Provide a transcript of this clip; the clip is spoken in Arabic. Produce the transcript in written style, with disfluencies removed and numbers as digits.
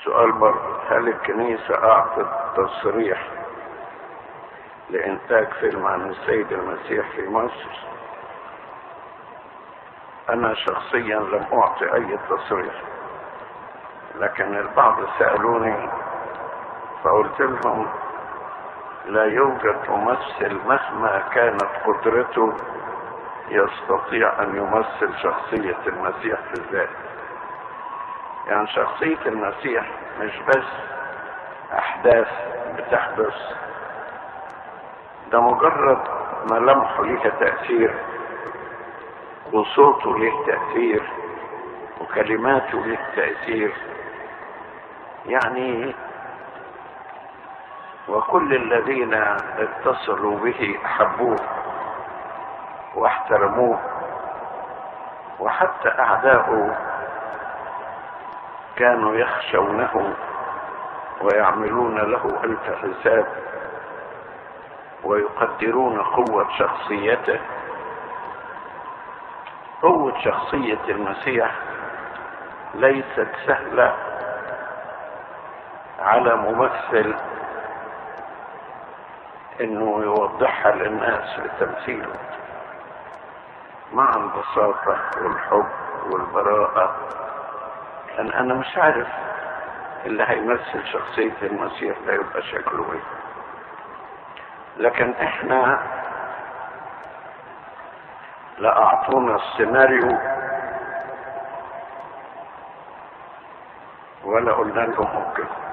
سؤال برضه: هل الكنيسة أعطت تصريح لإنتاج فيلم عن السيد المسيح في مصر؟ أنا شخصيا لم أعطي أي تصريح، لكن البعض سألوني فقلت لهم: لا يوجد ممثل مهما كانت قدرته يستطيع أن يمثل شخصية المسيح في الذات. يعني شخصية المسيح مش بس أحداث بتحدث، ده مجرد ملامحه ليها تأثير، وصوته له تأثير، وكلماته له تأثير. يعني وكل الذين اتصلوا به أحبوه واحترموه، وحتى أعداؤه كانوا يخشونه ويعملون له ألف حساب ويقدرون قوة شخصيته. قوة شخصية المسيح ليست سهلة على ممثل انه يوضحها للناس بتمثيله مع البساطة والحب والبراءة. انا مش عارف اللي هيمثل شخصية المسيح ده يبقى شكله ايه، لكن احنا لا اعطونا السيناريو ولا قلنا لهم ممكن.